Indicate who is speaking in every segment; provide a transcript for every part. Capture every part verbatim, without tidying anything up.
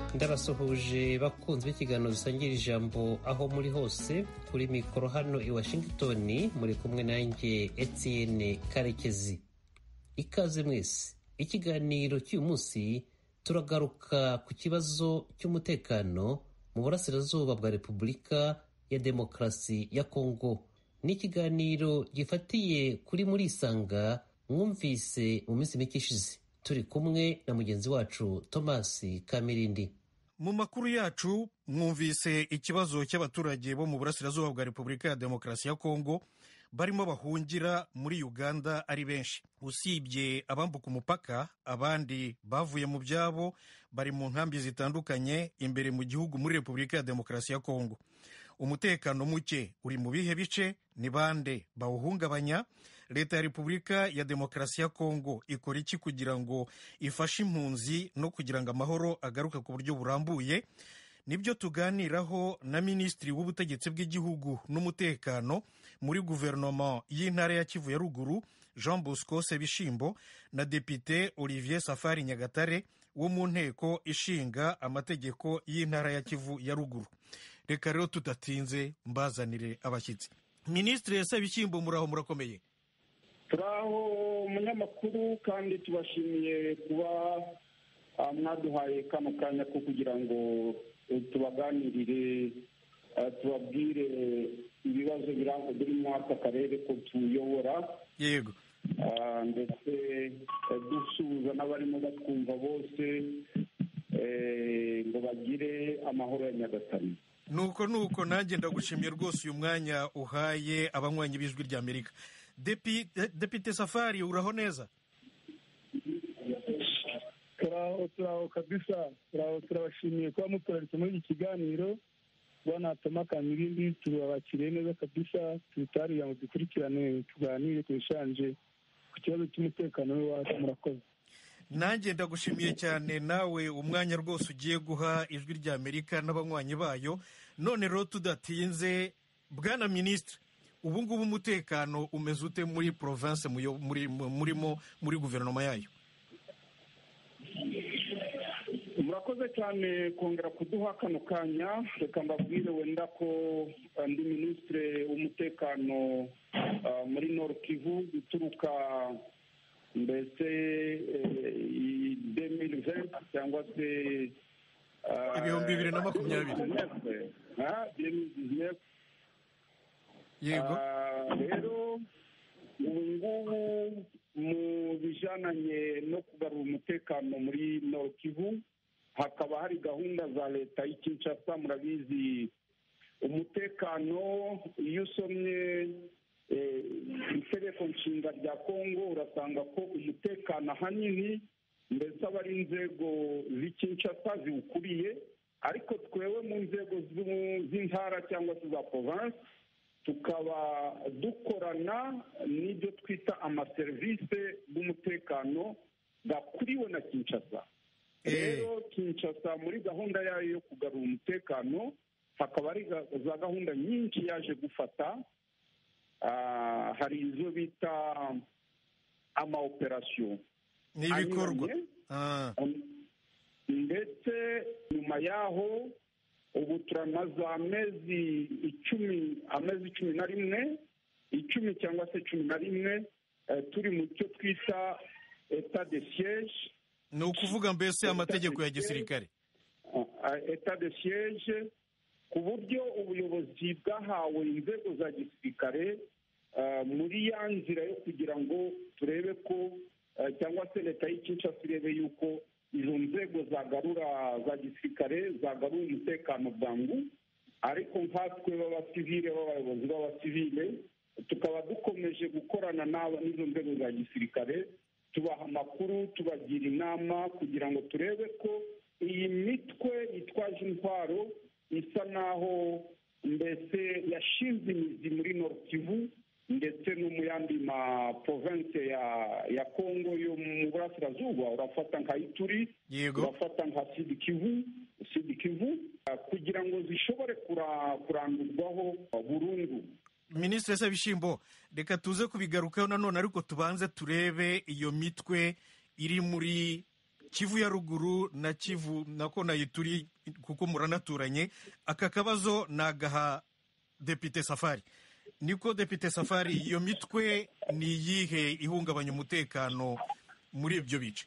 Speaker 1: ndabasuhuje bakunze b'ikiganiro dusangira ijambo aho muri hose. Kuri mikoro hano i Washington muri kumwe nanjye Etienne Karekezi. Ikaze mwese. Ikiganiro cy'uyu munsi turagaruka ku kibazo cy'umutekano mu burasirazuba bwa Repubulika ya Demokarasi ya Kongo. Ni ikiganiro gifatiye kuri muri Isanga mwumvise mu minsi mike ishize. Turi kumwe na mugenzi wacu Thomas Kamirindi.
Speaker 2: Mu makuru yacu mwumvise ikibazo cy'abaturage bo mu burasirazuba bwa Repubulika ya Demokarasi ya Kongo barimo bahungira muri Uganda ari benshi. Usibye abambuka umupaka, abandi bavuye mu byabo bari mu nkambi zitandukanye imbere mu gihugu muri Repubulika ya Demokarasi ya Kongo. Umutekano muke uri mu bihe bice, ni bande bawuhungabanya? Leta ya Repubulika ya Demokarasi ya Kongo ikora iki kugira ngo ifashe impunzi no kugira ngo amahoro agaruke ku buryo burambuye? Nibyo tuganiraho na Minisitiri w'Ubutegetsi bw'Igihugu n'Umutekano muri guverinoma y'Intara ya Kivu ya Ruguru, Jean Bosco Sebishimbo, na Depite Olivier Safari Nyagatare wo mu nteko ishinga amategeko y'Intara ya Kivu ya Ruguru. Reka rero tudatinze mbazanire abashyitsi. Minisitiri Sebishimbo, muraho murakomeye?
Speaker 3: Turaho umunyamakuru, kandi tubashimiye kuba mwaduhaye kano kanya ko kugira ngo tubaganirire, tubabwire ibibazo biri muri aka karere ko tuyobora.
Speaker 2: Yego.
Speaker 3: Ndetse dusuhuza n'abarimo batwumva bose ngo bagire amahoro ya Nyagatare.
Speaker 2: Nuko nuko nanjye ndagushimiye rwose uyu mwanya uhaye abanywanyi b'Ijwi ry'Amerika. Depite Safari, uraho neza?
Speaker 4: turaho turaho kabisa, turaho turabashimiye kuba muturaritse muri iki kiganiro. Bwana Thomas Kamirindi, turabakiriye neza kabisa, tutariye ngo dukurikirane tuganire kubishanje ku kibazo cy'umutekano w'iwacu. Murakoze.
Speaker 2: Nanjye ndagushimiye cyane nawe umwanya rwose ugiye guha Ijwi ry'Amerika n'abanywanyi bayo. None rero tudatinze, Bwana Minisitiri, ubu ngubu umutekano umeze ute muri province muri murimo muri guverinoma yayo?
Speaker 3: Murakoze cyane kongera kuduha kano kanya. Reka mbabwire wenda ko ndi Minisitiri w'Umutekano muri Nord Kivu uturuka mbese deux mille vingt cyangwa se
Speaker 2: ibihumbi bibiri na makumyabiri. Yego.
Speaker 3: Rero ubu ngubu mu bijananye no kugarura umutekano muri Nord Kivu hakaba hari gahunda za leta y'i Kinshasa. Murabizi umutekano, iyo usomye itegeko nshinga rya Kongo urasanga ko umutekano ahanini mbese aba ari inzego z'i Kinshasa ziwukuriye, ariko twewe mu nzego z'intara cyangwa se za province tukaba dukorana n'ibyo twita amaserivisi y'umutekano gakuriwe na Kinshasa. Rero Kinshasa muri gahunda yayo yo kugarura umutekano hakaba ari za gahunda nyinshi yaje gufata. Hari izo bita ama operasiyo
Speaker 2: n'ibikorwa,
Speaker 3: ndetse nyuma yaho ubu turamaze amezi icumi amezi cumi na rimwe icumi cyangwa se cumi na rimwe turi mu cyo twita etat de siège.
Speaker 2: Ni ukuvuga mbese amategeko ya gisirikare,
Speaker 3: etat de siège, ku buryo ubuyobozi bwahawe inzego za gisirikare muri ya nzira yo kugira ngo turebe ko cyangwa se leta y'i Kinshasa irebe yuko izo nzego zagarura za gisirikare zagarura umutekano bwangu. Ariko nkatwe b'abasivile b'abayobozi b'abasivile tukaba dukomeje gukorana n'izo nzego za gisirikare, tubaha amakuru, tubagira inama kugira ngo turebe ko iyi mitwe yitwaje intwaro isa naho mbese yashinze imizi muri Nord Kivu ndetse no mu yandi ma province ya ya Kongo yo mu burasirazuba. Urafata nka Ituri, urafata nka Sud Kivu Sud Kivu kugira ngo zishobore kurandurwaho burundu.
Speaker 2: Minisitiri Sebishimbo, reka tuze kubigarukaho nanone, ariko tubanze turebe iyo mitwe iri muri Kivu ya ruguru na Kivu nako na Ituri kuko muranaturanye. Aka kabazo nagaha Depite Safari. Niko Depite Safari, iyo mitwe ni iyihe ihungabanya umutekano muri ibyo bice?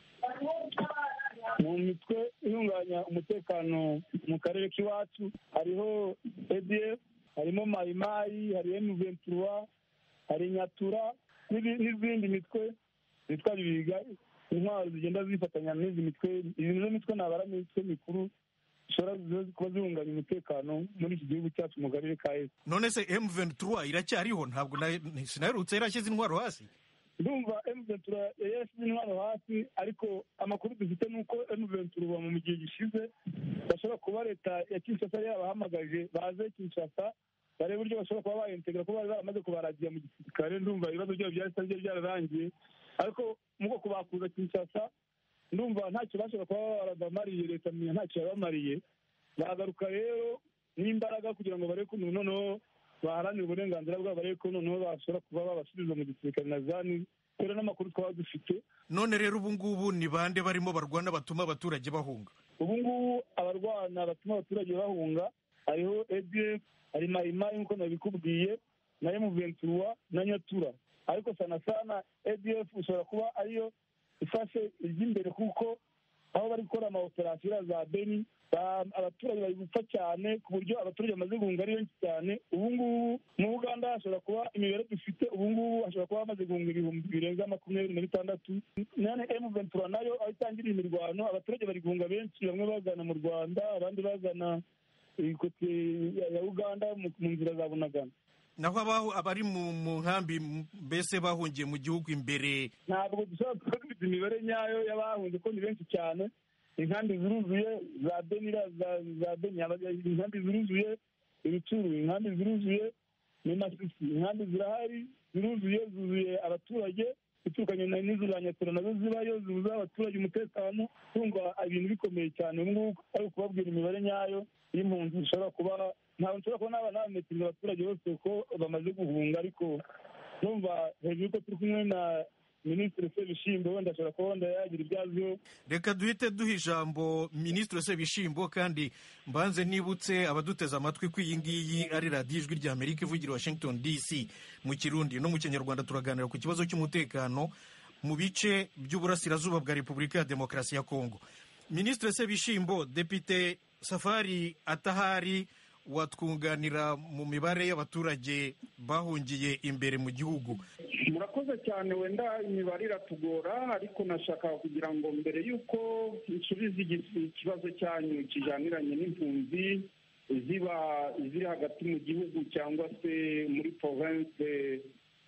Speaker 4: Mu mitwe ihungabanya umutekano mu karere k'iwacu hariho A D F, harimo Mayimayi, hari M vingt-trois, hari Nyatura n'izindi mitwe zitwa bibiga, intwaro zigenda zifatanya n'izi mitwe. Izi nizo mitwe nabara mitwe mikuru zishobora kuba zihungabanya umutekano muri iki gihugu cyacu mu karere ka Est.
Speaker 2: None se M vingt-trois iracyariho? Ntabwo sinaherutse yarashyize intwaro hasi.
Speaker 4: Ndumva M vingt-trois yashyize intwaro hasi, ariko amakuru dufite ni uko M vingt-trois mu gihe gishize bashobora kuba leta ya Kinshasa yabahamagaje baze Kinshasa barebe uburyo bashobora kuba bayintegra, kuba bari baramaze kubaragira mu gisirikare. Ndumva ibibazo byabo byari byararangiye, ariko mu bwo kubakuza Kinshasa ndumva ntacyo bashobora kuba barabamariye, leta menya ntacyo yabamariye. Bagaruka rero n'imbaraga kugira ngo barebe ko noneho baharanira uburenganzira bwabo, barebe ko noneho bashobora kuba babasubiza mu gisirikare na zani, kubera n'amakuru twaba dufite.
Speaker 2: None rero ubu ngubu ni bande barimo barwana batuma abaturage bahunga?
Speaker 4: Ubu ngubu abarwana batuma abaturage bahunga hariho A D F, hari Mayimayi nk'uko nabikubwiye, na M vingt-trois na Nyatura. Ariko sana sana A D F ushobora kuba ariyo ifashe iry'imbere, kuko aho bari gukora amaoperasiyo za Beni abaturage bari gupfa cyane, ku buryo abaturage bamaze guhunga ari benshi cyane. Ubu ngubu mu Uganda hashobora kuba imibare dufite, ubu ngubu hashobora kuba hamaze guhunga ibihumbi birenga makumyabiri na bitandatu. None M vingt-trois nayo aho itangiriye imirwano, abaturage bari guhunga benshi, bamwe bagana mu Rwanda, abandi bagana ikote ya Uganda mu nzira za Bunagana.
Speaker 2: Naho abaho abari mu nkambi mbese bahungiye mu gihugu imbere,
Speaker 4: ntabwo dushobora kuba dufite imibare nyayo y'abahunze, ko ni benshi cyane. Inkambi ziruzuye za Benira, za Beni, inkambi ziruzuye Ibicuru, inkambi ziruzuye ni Masisi, inkambi zirahari ziruzuye, zuzuye abaturage, itukanye n'izo za Nyatura nazo zibayo zibuza abaturage umutekano. Tumva ibintu bikomeye cyane. Ubu ngubu ari kubabwira imibare nyayo y'impunzi zishobora kuba, ntabwo nshobora kuba naba nabametiriza abaturage bose ko bamaze guhunga, ariko numva hejuru yuko turi kumwe na Minisitiri Sebishimbo, wenda ashobora kuba wenda yagira ibyo aziho.
Speaker 2: Reka duhite duha ijambo Minisitiri Sebishimbo, kandi mbanze nibutse abaduteze amatwi ko iyi ngiyi ari radiyo Ijwi ry'Amerika ivugira Washington D C mu Kirundi no mu Kinyarwanda. Turaganira ku kibazo cy'umutekano mu bice by'uburasirazuba bwa Repubulika ya Demokarasi ya Kongo. Minisitiri Sebishimbo, Depite Safari atahari, watwunganira mu mibare y'abaturage bahungiye imbere mu gihugu.
Speaker 3: Murakoze cyane. Wenda imibare iratugora, ariko nashaka kugira ngo mbere y'uko nsubiza ikibazo cyanyu kijaniranye n'impunzi ziba ziri hagati mu gihugu cyangwa se muri province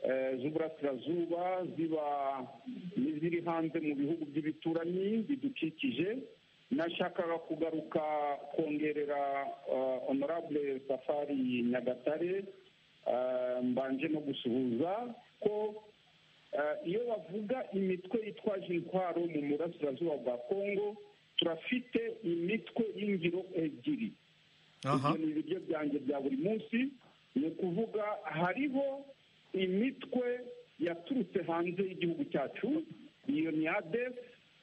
Speaker 3: z'uburasirazuba, ziba n'iziri hanze mu bihugu by'ibituranyi bidukikije, nashakaga kugaruka kongerera honorable Safari Nyagatare mbanje no gusuhuza ko iyo bavuga imitwe yitwaje intwaro mu burasirazuba bwa Kongo, turafite imitwe y'ingiro ebyiri. Ibyo ni ibiryo byanjye bya buri munsi. Ni ukuvuga hariho imitwe yaturutse hanze y'igihugu cyacu, iyo ni A D F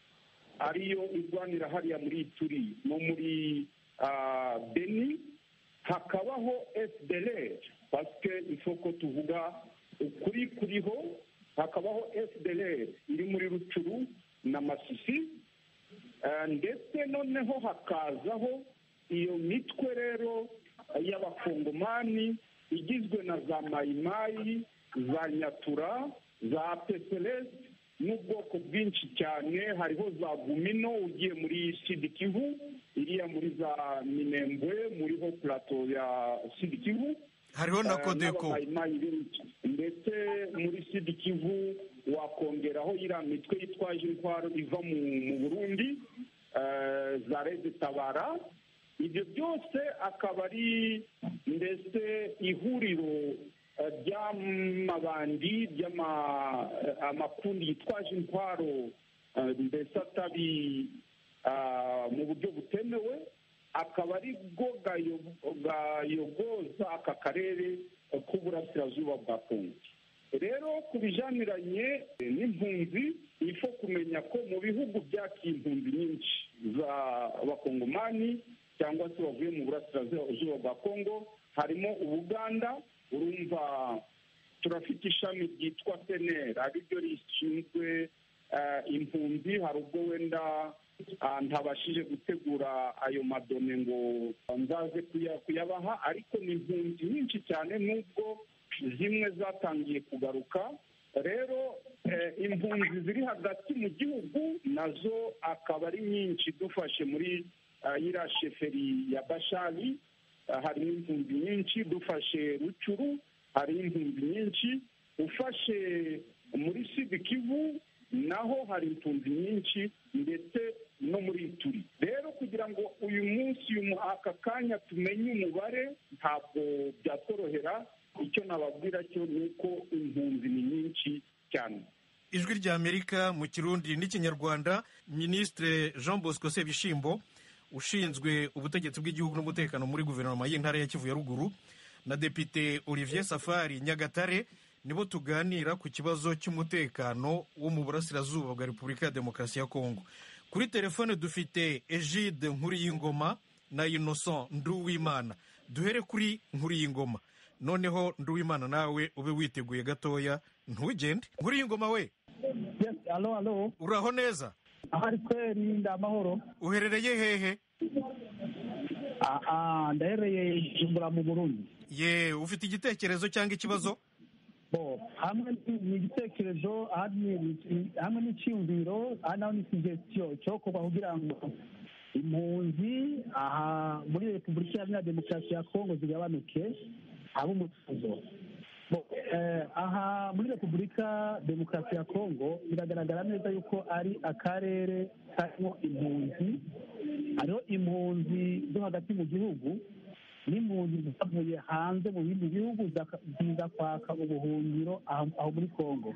Speaker 3: ariyo irwanira hariya muri Ituri no muri Beni. Hakabaho F D L R, paske ifoko tuvuga ukuri kuriho. Hakabaho F D L R iri muri Rucuru na Masisi, ndetse noneho hakazaho iyo mitwe rero y'abakongomani igizwe na za Mayimayi, za Nyatura, za P S L S n'ubwoko bwinshi cyane. Hariho za Gumino ugiye muri Sud Kivu, iriya muri za Minembwe muriho plateau ya Sud Kivu.
Speaker 2: Hariho na Kodeko,
Speaker 3: ndetse muri Sud Kivu wakongeraho iriya mitwe yitwaje intwaro iva mu Burundi, za Rede Tabara. Ibyo byose akaba ari ndetse ihuriro ry'amabandi ry'amakundi yitwaje intwaro, mbese atari mu buryo butemewe, akaba ari bwo gayogoza aka karere k'uburasirazuba bwa Kongo. rero ku bijaniranye n'impunzi ifo kumenya ko mu bihugu byakira impunzi nyinshi z'abakongomani cyangwa se bavuye mu burasirazuba bwa kongo harimo ubuganda. urumva turafite ishami ryitwa seneri ariryo rishinzwe impunzi. hari ubwo wenda ntabashije gutegura ayo madone ngo nzaze kuyabaha, ariko ni impunzi nyinshi cyane nubwo zimwe zatangiye kugaruka. rero impunzi ziri hagati mu gihugu nazo akaba ari nyinshi. dufashe muri iriya sheferi ya bashari harimo impunzi nyinshi, dufashe rucuru hari impunzi nyinshi, ufashe muri sud kivu naho hari impunzi nyinshi, ndetse no muri Ituri. rero kugira ngo uyu munsi aka kanya tumenye umubare ntabwo byatworohera. icyo nababwira cyo ni uko impunzi ni nyinshi cyane.
Speaker 2: ijwi rya Amerika mu Kirundi n'Ikinyarwanda. Minisitiri Jean Bosco Sebishimbo ushinzwe ubutegetsi bw'igihugu n'umutekano muri guverinoma y'intara ya Kivu ya ruguru na Depite Olivier Safari Nyagatare nibo tuganira ku kibazo cy'umutekano wo mu burasirazuba bwa Repubulika ya Demokarasi ya Kongo. Kuri telefone dufite Egide Nkuriyingoma na Innocent Nduwimana. duhere kuri Nkuriyingoma. noneho Nduwimana nawe ube witeguye gatoya ntugende. Nkuriyingoma we.
Speaker 5: Yes, alo alo.
Speaker 2: Uraho neza?
Speaker 5: Ahari kweri ndamahoro.
Speaker 2: Uherereye hehe?
Speaker 5: Ah ah ndahereye Jumbura mu Burundi.
Speaker 2: Ye, ufite igitekerezo cyangwa ikibazo?
Speaker 5: Bo, hamwe ni igitekerezo, hamwe n'icyumviro, naho ni suggestion cyo kuba kugira ngo impunzi aha muri Repubulika Iharanira Demokarasi ya Kongo zigabanuke abo umutuzo. Aha muri Repubulika Demokarasi ya Kongo biragaragara neza yuko ari akarere karimo impunzi, hariho impunzi zo hagati mu gihugu n'impunzi zavuye hanze mu bindi bihugu ziza kwaka ubuhungiro aho muri Kongo.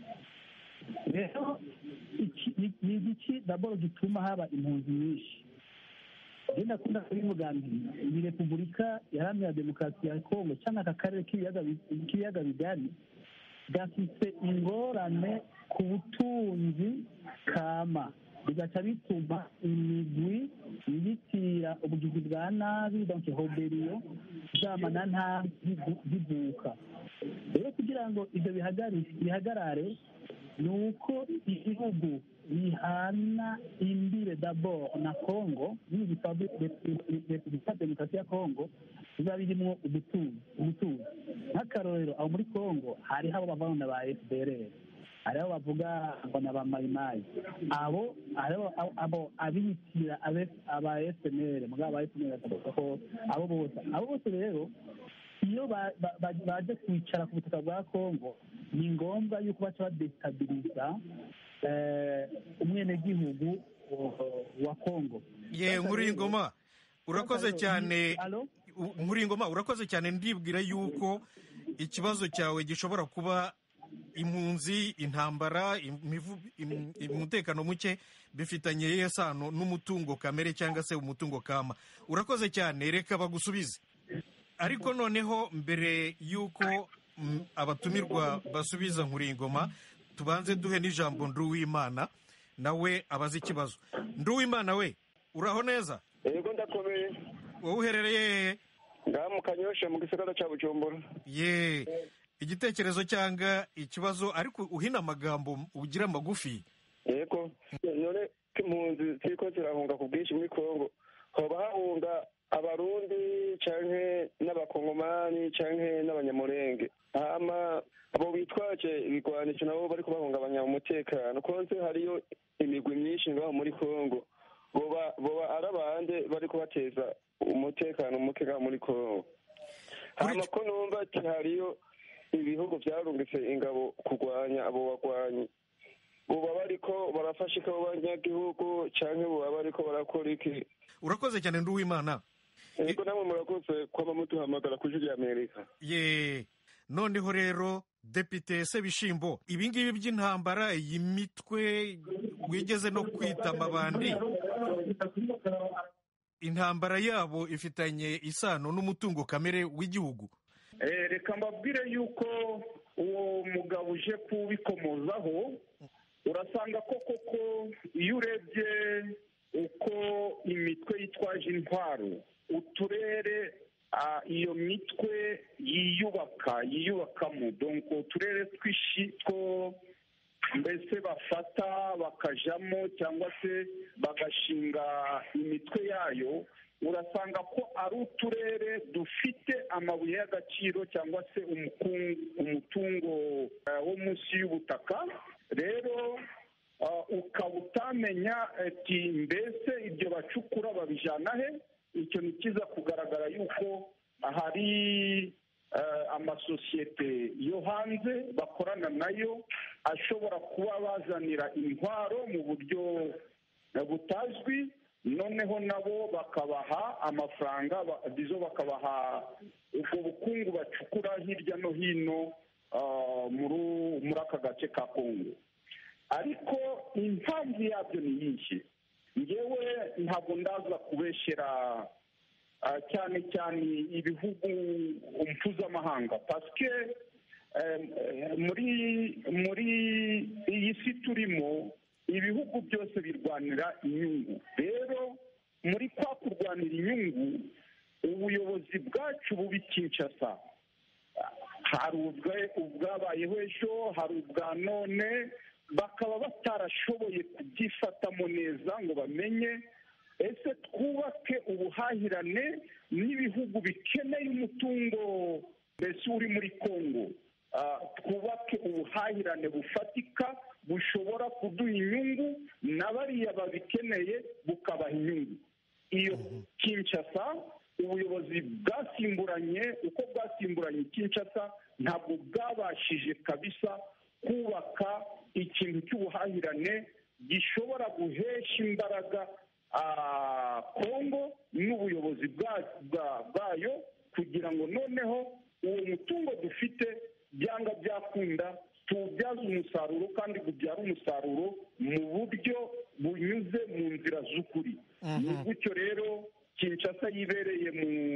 Speaker 5: rero ni igiki daboro gituma haba impunzi nyinshi? Genda kunda kubivuga nti ni Repubulika Iharanira Demokarasi ya Kongo cyangwa aka karere k'ibiyaga bigari gafite ingorane ku butunzi kama, bigaca bituma imigwi yitira ubugizi bwa nabi donc hoberiyo zamana nta zivuka. rero kugira ngo ibyo bihagarare ni uko igihugu bihana imbire d'abord na Kongo ni Repubulika Demokarasi ya Kongo biba birimo ubutunzi. nk'akarorero aho muri Kongo hariho abo bavana ba F D L R, hariho bavuga ngo na ba Mayimayi, abo abo abitira aba F N L mugabo aba F N L ko abo bose abo bose rero iyo baje kwicara ku butaka bwa Kongo ni ngombwa yuko baca badestabiliza umwenegihugu wa Kongo.
Speaker 2: Ye Nkuriyingoma urakoze cyane. Nkuriyingoma urakoze cyane. Ndibwira yuko ikibazo cyawe gishobora kuba impunzi, intambara, umutekano muke bifitanye yesano n'umutungo kamere cyangwa se umutungo kama. Urakoze cyane, reka bagusubize. Ariko noneho mbere yuko abatumirwa basubiza Nkuriyingoma, tubanze duhe n'ijambo Nduwimana nawe abaza ikibazo. Nduwimana we, uraho neza?
Speaker 6: Yego ndakomeye.
Speaker 2: Wowe uherereye hehe?
Speaker 6: Ngaha mu Kanyosha mu gisagara cya Bujumbura.
Speaker 2: Ye, igitekerezo cyangwa ikibazo ariko uhina amagambo ugira magufi.
Speaker 6: Yego, none impunzi ziko zirahunga ku bwinshi muri Kongo, hoba hahunga abarundi canke n'abakongomani canke n'abanyamurenge. Hama abo bitwaje ibigwanisho nabo bari kubahungabanya umutekano. Konse hariyo imigwi myinshi ngaho muri Kongo, boba boba arabande bari kubateza umutekano muke ngaho muri Kongo. Hama ko numva ati hariyo ibihugu byarungitse ingabo kurwanya abo bagwanyi, boba bariko barafasha abo banyagihugu canke boba bariko barakora iki?
Speaker 2: Urakoze cyane Nduwimana.
Speaker 6: Yego namwe murakoze kwaba mutuhamagara ku ijwi rya Amerika.
Speaker 2: Ye, noneho rero Depite Sebishimbo, ibi ngibi by'intambara iyi mitwe wigeze no kwita amabandi, intambara yabo ifitanye isano n'umutungo kamere w'igihugu?
Speaker 3: Reka mbabwire yuko uwo mugabo uje kubikomozaho urasanga ko koko iyo urebye uko imitwe yitwaje intwaro uturere iyo mitwe yiyubaka yiyubakamo donko uturere twinshi two mbese bafata bakajamo cyangwa se bagashinga imitwe yayo urasanga ko ari uturere dufite amabuye y'agaciro cyangwa se umutungo wo munsi y'ubutaka rero ukaba utamenya ati mbese ibyo bacukura babijyana he. Icyo ni kiza kugaragara yuko hari amasosiyete yo hanze bakorana nayo ashobora kuba bazanira intwaro mu buryo butazwi noneho nabo bakabaha amafaranga bizo bakabaha ubwo bukungu bacukura hirya no hino muri aka gace ka Kongo. Ariko impamvu yabyo ni nyinshi. Ngewe ntabwo ndaza kubeshyera cyane cyane ibihugu mpuzamahanga pasike muri muri iyi si turimo ibihugu byose birwanira inyungu. Rero muri kwa kurwanira inyungu ubuyobozi bwacu bubi Kinshasa hari ubwabayeho ejo hari ubwa none bakaba batarashoboye kubyifatamo neza ngo bamenye ese twubake ubuhahirane n'ibihugu bikeneye umutungo mbese uri muri Kongo twubake ubuhahirane bufatika bushobora kuduha inyungu na bariya babikeneye bukabaha inyungu. Iyo Kinshasa ubuyobozi bwasimburanye uko bwasimburanye Kinshasa ntabwo bwabashije kabisa kubaka ikintu cy'ubuhahirane gishobora guhesha imbaraga Kongo n'ubuyobozi bwayo kugira ngo noneho uwo mutungo dufite byanga byakunda tuwubyaze umusaruro kandi ubyara umusaruro mu buryo bunyuze mu nzira z'ukuri. Ni gutyo rero Kinshasa yibereye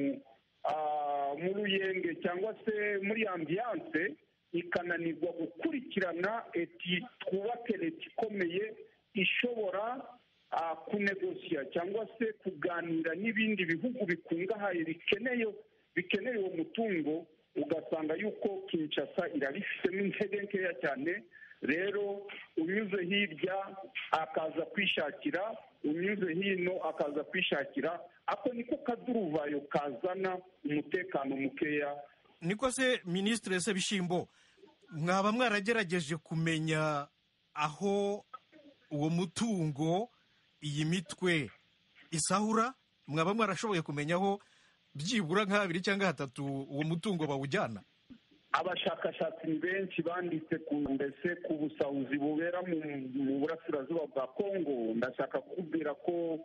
Speaker 3: mu ruyenge cyangwa se muri ambiyanse ikananirwa gukurikirana eti twubake leta ikomeye ishobora kunegosiya cyangwa se kuganira n'ibindi bihugu bikungahaye bikeneye bikeneye uwo mutungo. Ugasanga yuko Kinshasa irabifitemo intege nkeya cyane. Rero unyuze hirya akaza kwishakira unyuze hino akaza kwishakira ako niko kaduruvayo kazana umutekano mukeya.
Speaker 2: Niko se Minisitiri Sebishimbo mwaba mwaragerageje kumenya aho uwo mutungo iyi mitwe isahura? Mwaba mwarashoboye kumenya aho byibura nka habiri cyangwa hatatu uwo mutungo bawujyana?
Speaker 3: Abashakashatsi benshi banditse ku mbese ku busahuzi bubera mu burasirazuba bwa Kongo. Ndashaka kukubwira ko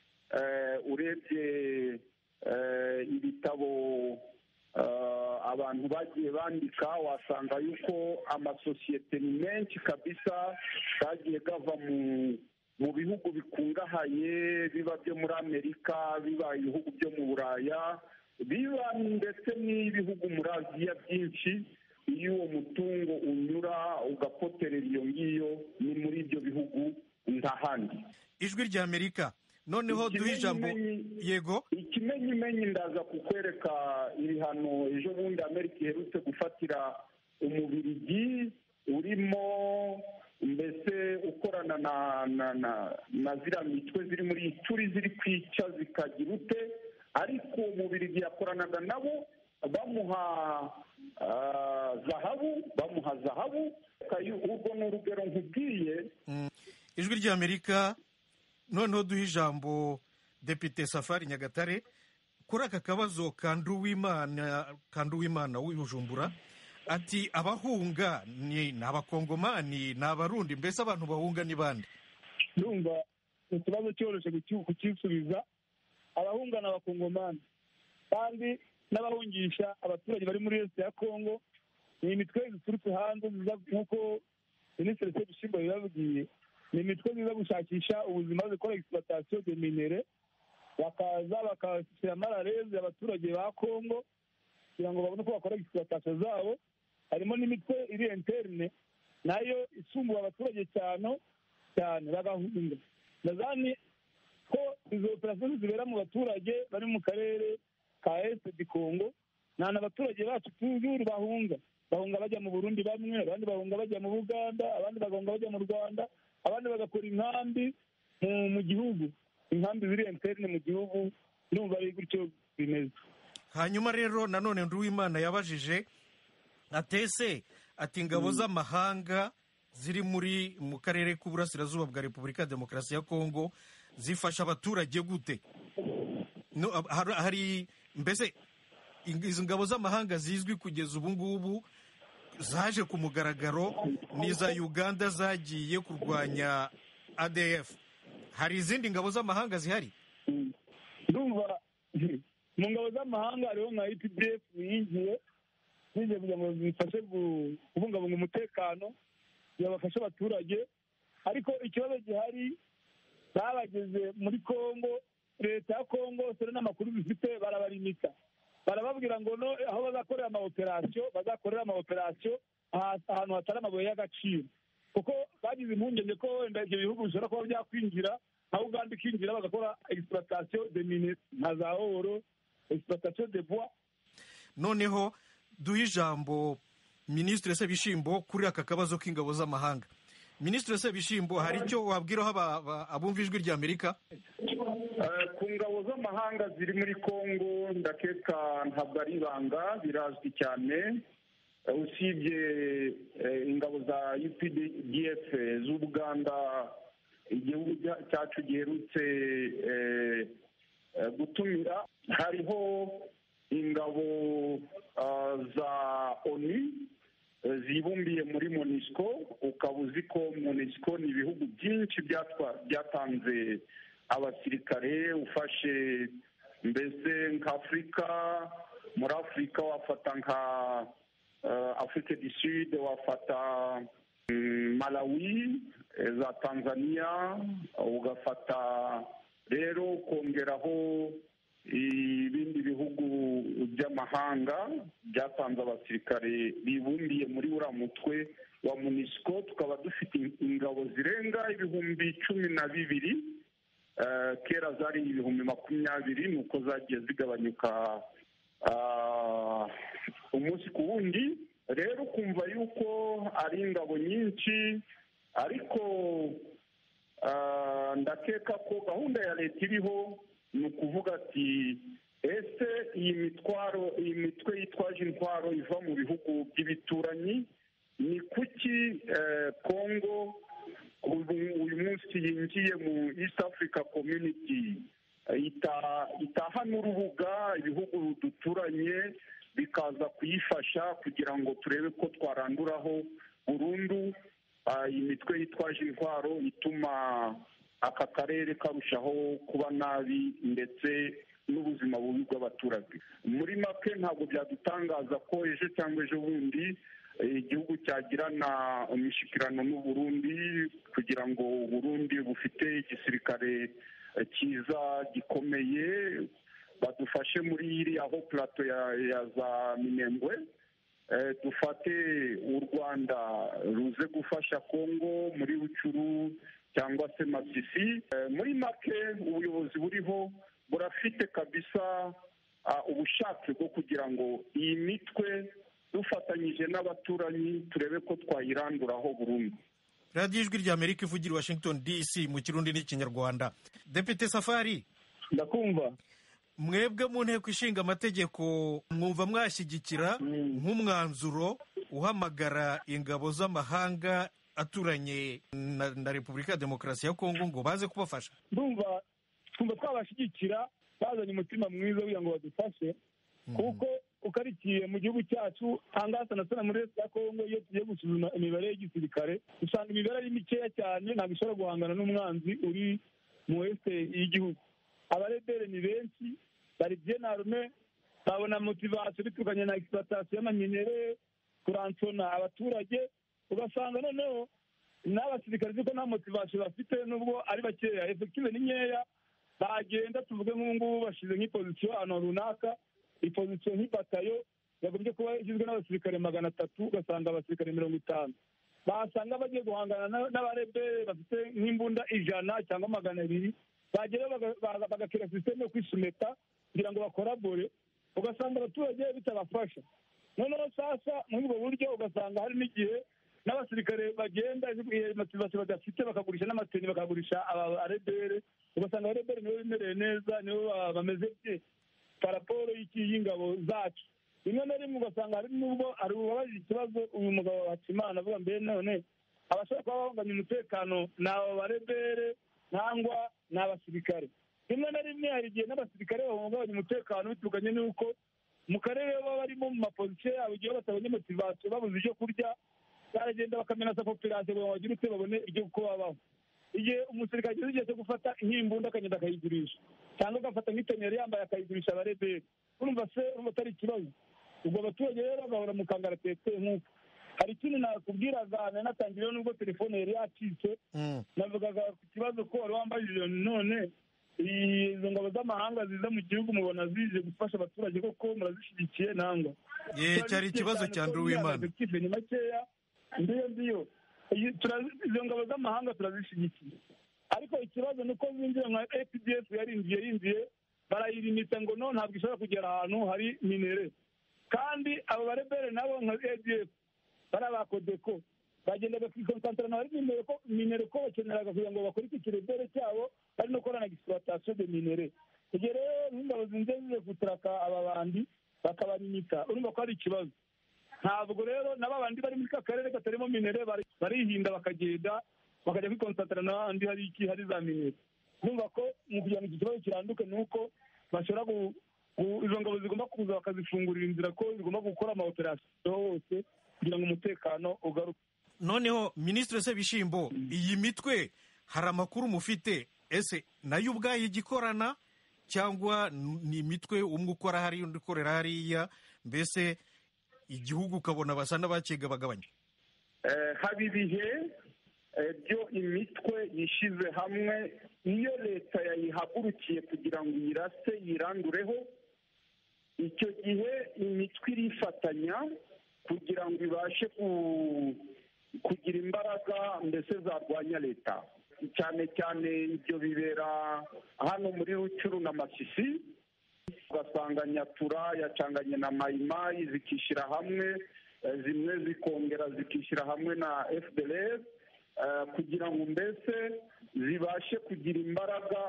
Speaker 3: urebye ibitabo abantu bagiye bandika wasanga yuko amasosiyete menshi kabisa bagiye gava mu mu bihugu bikungahaye biba byo muri Amerika biba ibihugu byo mu Buraya biba ndetse n'ibihugu muri Aziya byinshi. Iyo uwo mutungo unyura ugapoterera iyo ngiyo ni muri ibyo bihugu ndahandi.
Speaker 2: Ijwi rya Amerika noneho duhe ijambo. Yego,
Speaker 3: ikimenyimenyi ndaza kukwereka ibihano ejo bundi Amerika iherutse gufatira umubirigi urimo mbese ukorana na na na na ziriya mitwe ziri muri turi ziri kwica zikagira ute, ariko umubirigi yakoranaga nabo bamuha zahabu bamuha zahabu. Ubwo ni urugero nkubwiye.
Speaker 2: Ijwi rya Amerika noneho duhe ijambo Depite Safari Nyagatare kuri aka kabazo Kanduwimana Kanduwimana w'Ibujumbura. Ati abahunga ni abakongomani ni abarundi, mbese abantu bahunga ni bande?
Speaker 4: Ndumva ikibazo cyoroshye kukisubiza. Abahunga ni abakongomani kandi n'abahungisha abaturage bari muri Est ya Kongo ni imitwe ziturutse hanze nk'uko Minisitiri Sebishimbo yababwiye. Ni imitwe ziza gushakisha ubuzima zikora exploitation de minere bakaza bakashyira amararezi abaturage ba Kongo kugira ngo babone ko bakora exploitation zabo harimo n'imitwe iri interne nayo isumbuye abaturage cyane cyane bagahunga. ndazani ko izo operasiyo zibera mu baturage bari mu karere ka Est du Congo, nta n'abaturage bacu tuzuru bahunga bahunga bajya mu Burundi, bamwe abandi bahunga bajya mu Uganda, abandi bagahunga bajya mu Rwanda, abandi bagakora inkambi mu gihugu, inkambi ziri interne mu gihugu. Numva ari gutyo bimeze.
Speaker 2: Hanyuma rero nanone Nduwimana yabajije atese ati ingabo z'amahanga ziri muri mu karere k'uburasirazuba bwa Repubulika ya Demokarasi ya Kongo zifasha abaturage gute? No, hari mbese izo ngabo z'amahanga zizwi kugeza ubu ngubu zaje ku mugaragaro n'iza Uganda zagiye kurwanya A D F. Hari izindi ngabo z'amahanga zihari?
Speaker 4: Ndumva mu ngabo z'amahanga hariho nka U P D F yinjiye zije kugira ngo zifashe kubungabunga umutekano, yabafasha abaturage. Ariko ikibazo gihari, babageze muri Kongo, leta ya Kongo sore n'amakuru bifite barabarimika, barababwira ngo no aho bazakorera ama operation bazakorera ama operation ahantu hatari amabuye y'agaciro, kuko bagize impungenge ko wenda ibyo bihugu bishobora kuba byakwinjira aho Uganda ikinjira bagakora exploitation de mines nka za oro, exploitation de bois.
Speaker 2: Noneho duhe ijambo Minisitiri Sebishimbo kuri aka kabazo k'ingabo z'amahanga. Minisitiri Sebishimbo, hari icyo wabwiraho abumva ijwi rya Amerika?
Speaker 3: Ku ngabo z'amahanga ziri muri Kongo ndakeka ntabwo ari ibanga, birazwi cyane. Usibye ingabo za U P D F z'Uganda igihugu cyacu giherutse gutumira, hariho ingabo za ONU zibumbiye muri MONUSCO. Ukaba uzi ko MONUSCO ni ibihugu byinshi byatanze abasirikare. Ufashe mbese nk'Afurika, muri Afurika wafata nka Afrique du Sud, wafata Malawi, za Tanzania, ugafata rero kongeraho ibindi bihugu by'amahanga byatanze abasirikare bibumbiye muri uriya mutwe wa MONUSCO. Tukaba dufite ingabo zirenga ibihumbi cumi na bibiri, kera zari ibihumbi makumyabiri, nuko zagiye zigabanyuka umunsi ku wundi. Rero kumva yuko ari ingabo nyinshi, ariko ndakeka ko gahunda ya leta iriho ni ukuvuga ati ese iyi mitwaro iyi mitwe yitwaje intwaro iva mu bihugu by'ibituranyi, ni kuki Kongo uyu munsi yinjiye mu East Africa Community itaha n'urubuga ibihugu duturanye bikaza kuyifasha kugira ngo turebe ko twaranduraho burundu iyi mitwe yitwaje intwaro ituma aka karere karushaho kuba nabi ndetse n'ubuzima bubi bw'abaturage. Muri make ntabwo byadutangaza ko ejo cyangwa ejo bundi igihugu cyagirana imishyikirano n'u Burundi kugira ngo u Burundi bufite igisirikare cyiza gikomeye badufashe muri iriya ho plateau ya za Minembwe, dufate u Rwanda ruze gufasha Kongo muri Rucuru cyangwa se Masisi. Muri make ubuyobozi buriho burafite kabisa ubushake bwo kugira ngo iyi mitwe dufatanyije n'abaturanyi turebe ko twayiranduraho burundu.
Speaker 2: radiyo ijwi rya Amerika ivugira Washington D C mu Kirundi n'Ikinyarwanda. Depite Safari,
Speaker 4: ndakumva.
Speaker 2: Mwebwe mu nteko ishinga amategeko mwumva mwashyigikira nk'umwanzuro uhamagara ingabo z'amahanga aturanye na, na Repubulika ya Demokarasi ya Kongo ngo baze kubafasha?
Speaker 4: Ndumva twumva twabashyigikira, bazanye umutima mwiza kugira ngo badufashe, kuko ukarikiye mu gihugu cyacu hangasa na sana muri Leta ya Kongo iyo tugiye gusuzuma imibare y'igisirikare usanga imibare ari mikeya cyane, ntabwo ishobora guhangana n'umwanzi uri mu weste y'igihugu. Abarebere ni benshi, bari bien arme, babona motivation bitukanye na exploitation y'amanyerere kuransona abaturage, ugasanga noneho n'abasirikare ziko nta motivation bafite nubwo ari bakeya, effective ni nkeya. Bagenda tuvuge nk'ubu ngubu bashize nk'ipozisiyo ahantu runaka, ipozisiyo nk'ibatayo yagombye kuba igizwe n'abasirikare magana atatu ugasanga abasirikare mirongo itanu basanga bagiye guhangana n'abarebere bafite nk'imbunda ijana cyangwa magana abiri bagera bagakira sisiteme yo kwisumeta kugira ngo bakorabore ugasanga abaturage bitabafasha. noneho sasa muri ubwo buryo ugasanga hari n'igihe n'abasirikare bagenda motivasiyo badafite bakagurisha n'amateni bakagurisha abarebere ugasanga abarebere nibo bimereye neza nibo bameze bye paraporo y'ingabo zacu. rimwe na rimwe ugasanga hari n'ubwo hari ubabajije ikibazo uyu mugabo Hakimana avuga mbere none abashaka kuba bahunganya umutekano ni abo barebere cyangwa ni abasirikare. rimwe na rimwe hari igihe n'abasirikare bahungabanya umutekano biturukanye n'uko mu karere baba barimo mu mapozisiyo yabo igihe batabonye motivasiyo babuze ibyo kurya baragenda bakamenasa koperative ngo bagire ute babone ibyo uko babaho. igihe umusirikare ageze igihe cyo gufata nk'imbunda akagenda akayigurisha cyangwa agafata nk'itonero yambaye akayigurisha abarebere urumva se urumva atari ikibazo. ubwo abaturage rero bagahora mu kangaratete nk'uko. hari ikindi nakubwiraga nanatangiriyeho nubwo telefone yari yacitse navugaga ku kibazo ko wari wambajije none izo ngabo z'amahanga ziza mu gihugu mubona zije gufasha abaturage koko murazishyigikiye nangwa?
Speaker 2: ye cyari ikibazo cya Nduwimana
Speaker 4: ni makeya ndiyo ndiyo izo ngabo z'amahanga turazishyigikiye ariko ikibazo ni uko zinjiye nka A P D F yarinjiye yinjiye barayirimita ngo no ntabwo ishobora kugera ahantu hari minere kandi abo barebere nabo nka A D F bari abakodeko bagenda bakikonsantarana hari minere ko minere ko bakeneraga kugira ngo bakore iki kirebere cyabo bari no gukora na exploitation de minere. igihe rero n'ingabo zinjiye zije gutraka aba bandi bakabarimita urumva ko ari ikibazo. ntabwo rero n'aba bandi bari muri ka karere katarimo minere barihinda bakagenda bakajya kwikonsantara n'ahandi hari iki hari za minere. urumva ko mu kugira ngo iki kibazo kiranduke ni uko bashobora izo ngabo zigomba kuza bakazifungurira inzira ko zigomba gukora amaoperasiyo hose kugira ngo umutekano ugaruke.
Speaker 2: noneho Minisitiri Sebishimbo iyi mitwe hari amakuru mufite ese nayo ubwayo igikorana cyangwa ni imitwe umwe ukora hariya undi ukorera hariya mbese igihugu ukabona basa n'abakiga bagabanya?
Speaker 3: haba ibihe byo imitwe yishyize hamwe iyo leta yayihagurukiye kugira ngo iyirase yirandureho icyo gihe imitwe irifatanya kugira ngo ibashe kugira imbaraga mbese zarwanya leta. cyane cyane ibyo bibera hano muri Rucuru na Masisi ugasanga Nyatura yacanganye na Mayimayi zikishyira hamwe zimwe zikongera zikishyira hamwe na F D L R kugira ngo mbese zibashe kugira imbaraga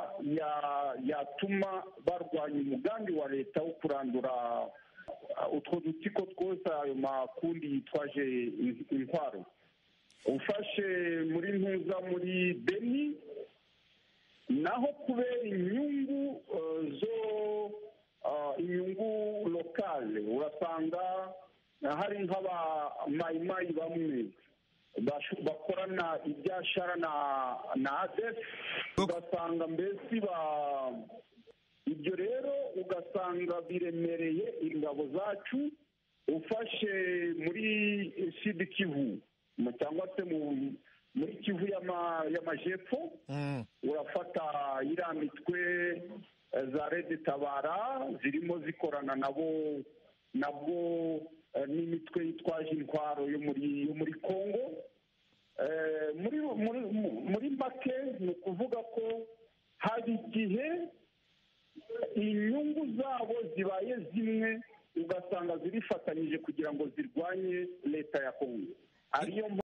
Speaker 3: yatuma barwanya umugambi wa leta wo kurandura utwo dutsiko twose ayo makundi yitwaje intwaro. ufashe muri ntuza muri Beni naho kubera inyungu zo inyungu lokale urasanga hari nk'aba mayimayi bamwe bakorana ibyashara na na ADF ugasanga mbese ba ibyo rero ugasanga biremereye ingabo zacu. ufashe muri Sud Kivu cyangwa se muri Kivu y'amajepfo urafata iriya mitwe za Red Tabara zirimo zikorana nabo nabwo n'imitwe yitwaje intwaro yo muri yo muri Congo. muri muri make ni ukuvuga ko hari igihe inyungu zabo zibaye zimwe ugasanga zirifatanyije kugira ngo zirwanye leta ya Congo. ariyo